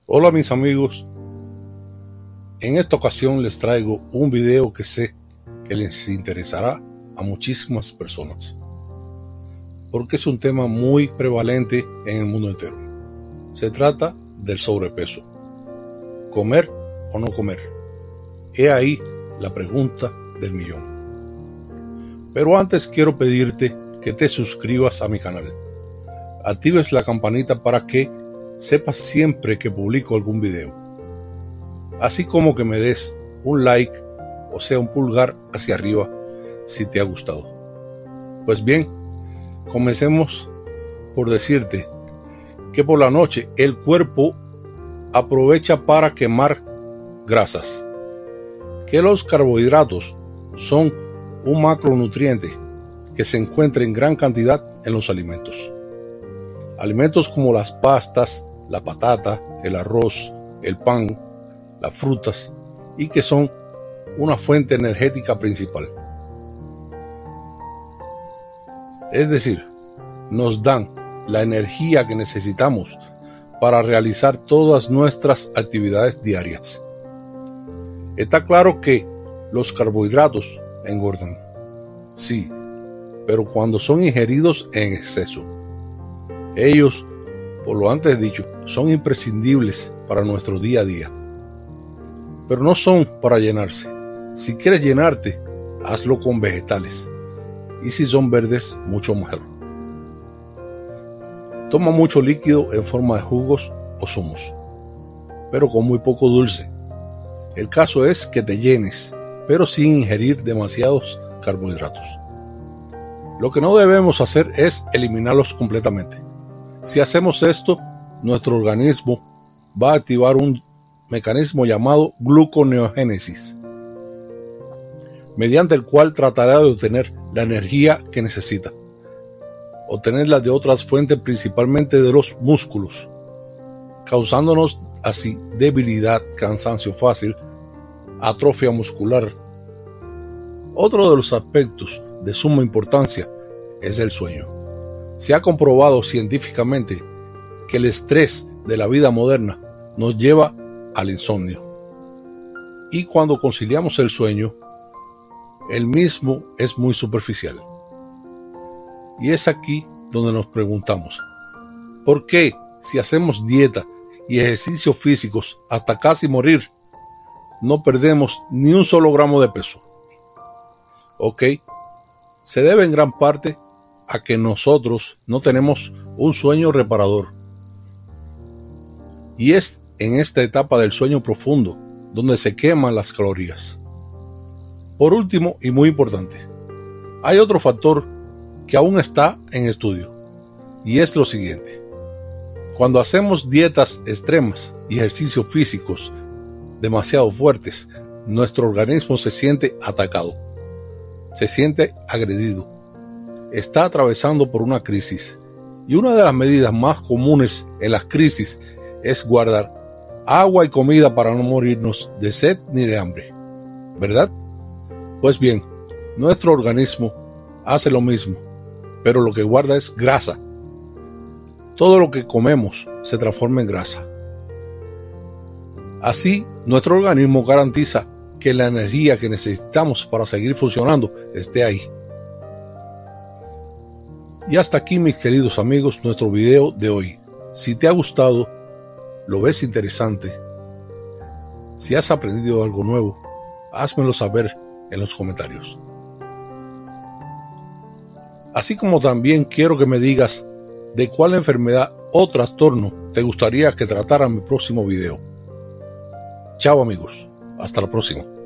Hola mis amigos, en esta ocasión les traigo un video que sé que les interesará a muchísimas personas, porque es un tema muy prevalente en el mundo entero. Se trata del sobrepeso. ¿Comer o no comer? He ahí la pregunta del millón. Pero antes quiero pedirte que te suscribas a mi canal, actives la campanita para que sepas siempre que publico algún video, así como que me des un like, o sea un pulgar hacia arriba si te ha gustado. Pues bien, comencemos por decirte que por la noche el cuerpo aprovecha para quemar grasas, que los carbohidratos son un macronutriente que se encuentra en gran cantidad en los alimentos. Alimentos como las pastas, la patata, el arroz, el pan, las frutas, y que son una fuente energética principal. Es decir, nos dan la energía que necesitamos para realizar todas nuestras actividades diarias. Está claro que los carbohidratos engordan, sí, pero cuando son ingeridos en exceso. Ellos, por lo antes dicho, son imprescindibles para nuestro día a día, pero no son para llenarse. Si quieres llenarte, hazlo con vegetales, y si son verdes, mucho mejor. Toma mucho líquido en forma de jugos o zumos, pero con muy poco dulce. El caso es que te llenes, pero sin ingerir demasiados carbohidratos. Lo que no debemos hacer es eliminarlos completamente. Si hacemos esto, nuestro organismo va a activar un mecanismo llamado gluconeogénesis, mediante el cual tratará de obtener la energía que necesita, obtenerla de otras fuentes, principalmente de los músculos, causándonos así debilidad, cansancio fácil, atrofia muscular. Otro de los aspectos de suma importancia es el sueño. Se ha comprobado científicamente que el estrés de la vida moderna nos lleva al insomnio. Y cuando conciliamos el sueño, el mismo es muy superficial. Y es aquí donde nos preguntamos, ¿por qué si hacemos dieta y ejercicios físicos hasta casi morir, no perdemos ni un solo gramo de peso? Ok, se debe en gran parte a que nosotros no tenemos un sueño reparador. Y es en esta etapa del sueño profundo donde se queman las calorías. Por último, y muy importante, hay otro factor que aún está en estudio, y es lo siguiente. Cuando hacemos dietas extremas y ejercicios físicos demasiado fuertes, nuestro organismo se siente atacado, se siente agredido, está atravesando por una crisis, y una de las medidas más comunes en las crisis es guardar agua y comida para no morirnos de sed ni de hambre, ¿verdad? Pues bien, nuestro organismo hace lo mismo, pero lo que guarda es grasa. Todo lo que comemos se transforma en grasa. Así, nuestro organismo garantiza que la energía que necesitamos para seguir funcionando esté ahí. Y hasta aquí, mis queridos amigos, nuestro video de hoy. Si te ha gustado, lo ves interesante, si has aprendido algo nuevo, házmelo saber en los comentarios. Así como también quiero que me digas de cuál enfermedad o trastorno te gustaría que tratara en mi próximo video. Chao amigos, hasta la próxima.